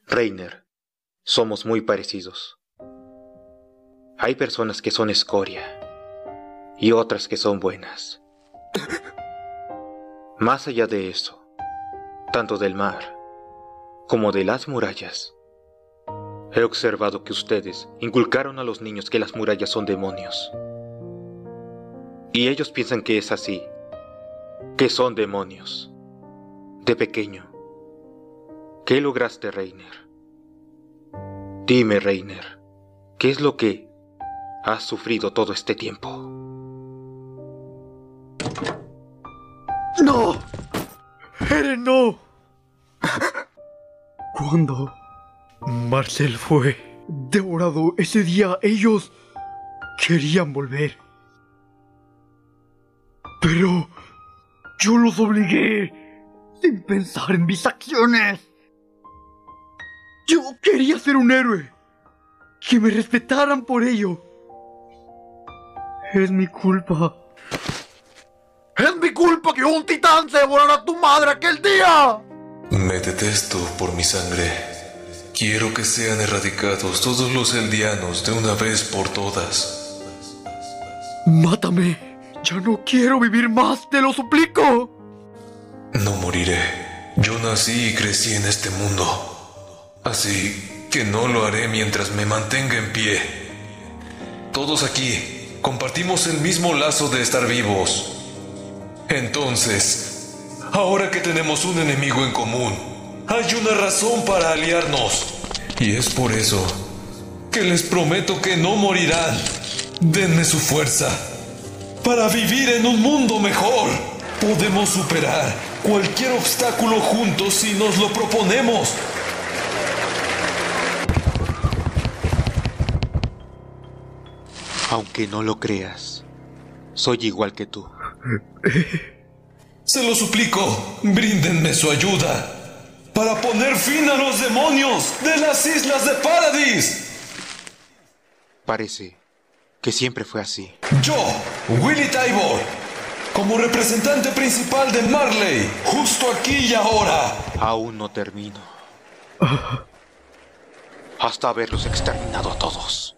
Reiner, somos muy parecidos. Hay personas que son escoria y otras que son buenas. Más allá de eso, tanto del mar como de las murallas, he observado que ustedes inculcaron a los niños que las murallas son demonios. Y ellos piensan que es así, que son demonios. De pequeño, ¿qué lograste, Reiner? Dime, Reiner, ¿qué es lo que has sufrido todo este tiempo? ¡No! ¡Eren, no! Cuando Marcel fue devorado ese día, ellos querían volver. Pero yo los obligué sin pensar en mis acciones. Yo quería ser un héroe, que me respetaran por ello. Es mi culpa. ¡Es mi culpa que un titán se devorara a tu madre aquel día! Me detesto por mi sangre. Quiero que sean erradicados todos los eldianos de una vez por todas. ¡Mátame! ¡Ya no quiero vivir más, te lo suplico! No moriré. Yo nací y crecí en este mundo. Así que no lo haré mientras me mantenga en pie. Todos aquí compartimos el mismo lazo de estar vivos. Entonces, ahora que tenemos un enemigo en común, hay una razón para aliarnos. Y es por eso que les prometo que no morirán. Denme su fuerza para vivir en un mundo mejor. Podemos superar cualquier obstáculo juntos si nos lo proponemos. Aunque no lo creas, soy igual que tú. Se lo suplico, bríndenme su ayuda para poner fin a los demonios de las islas de Paradis. Parece que siempre fue así. Yo, Willy Tybor, como representante principal de Marley, justo aquí y ahora. Aún no termino. Hasta haberlos exterminado a todos.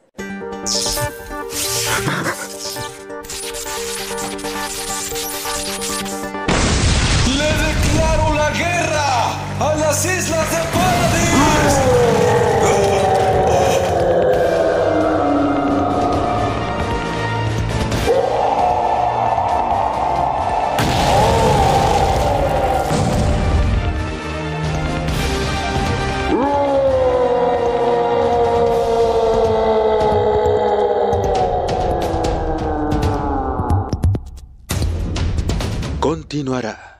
¡Le declaro la guerra a las islas de Paradis! Continuará.